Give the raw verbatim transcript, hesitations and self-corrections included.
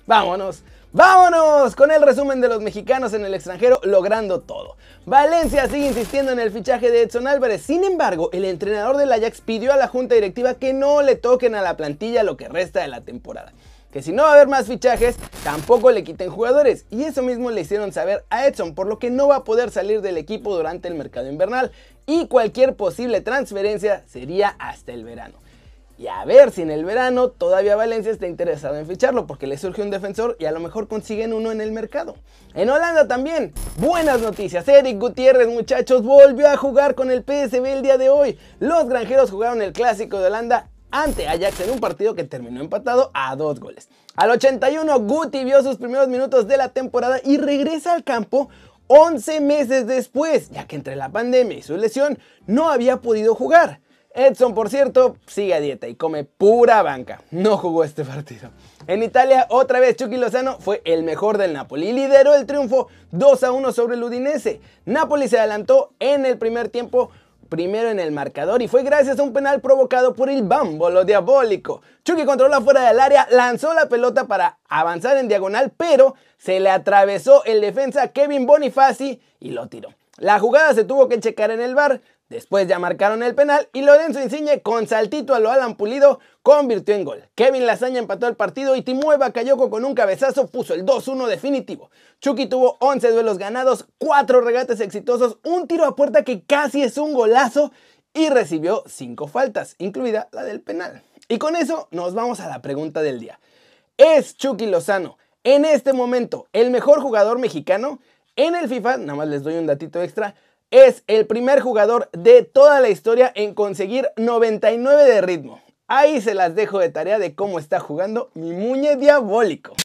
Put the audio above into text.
Vámonos, vámonos con el resumen de los mexicanos en el extranjero logrando todo. Valencia sigue insistiendo en el fichaje de Edson Álvarez. Sin embargo, el entrenador del Ajax pidió a la junta directiva que no le toquen a la plantilla lo que resta de la temporada, que si no va a haber más fichajes, tampoco le quiten jugadores, y eso mismo le hicieron saber a Edson, por lo que no va a poder salir del equipo durante el mercado invernal, y cualquier posible transferencia sería hasta el verano. Y a ver si en el verano todavía Valencia está interesado en ficharlo, porque le surge un defensor y a lo mejor consiguen uno en el mercado. En Holanda también, buenas noticias. Eric Gutiérrez, muchachos, volvió a jugar con el P S V el día de hoy. Los granjeros jugaron el clásico de Holanda ante Ajax en un partido que terminó empatado a dos goles. Al ochenta y uno, Guti vio sus primeros minutos de la temporada y regresa al campo once meses después, ya que entre la pandemia y su lesión no había podido jugar. Edson, por cierto, sigue a dieta y come pura banca. No jugó este partido. En Italia, otra vez Chucky Lozano fue el mejor del Napoli y lideró el triunfo dos a uno sobre el Udinese. Napoli se adelantó en el primer tiempo, primero en el marcador, y fue gracias a un penal provocado por el Bambolo diabólico. Chucky controló fuera del área, lanzó la pelota para avanzar en diagonal, pero se le atravesó el defensa Kevin Bonifazi y lo tiró. La jugada se tuvo que checar en el V A R. Después ya marcaron el penal y Lorenzo Insigne con saltito a lo Alan Pulido convirtió en gol. Kevin Lasaña empató el partido y Timue Bakayoko con un cabezazo puso el dos uno definitivo. Chucky tuvo once duelos ganados, cuatro regates exitosos, un tiro a puerta que casi es un golazo y recibió cinco faltas, incluida la del penal. Y con eso nos vamos a la pregunta del día. ¿Es Chucky Lozano en este momento el mejor jugador mexicano? En el FIFA, nada más les doy un datito extra, es el primer jugador de toda la historia en conseguir noventa y nueve de ritmo. Ahí se las dejo de tarea de cómo está jugando mi muñe diabólico.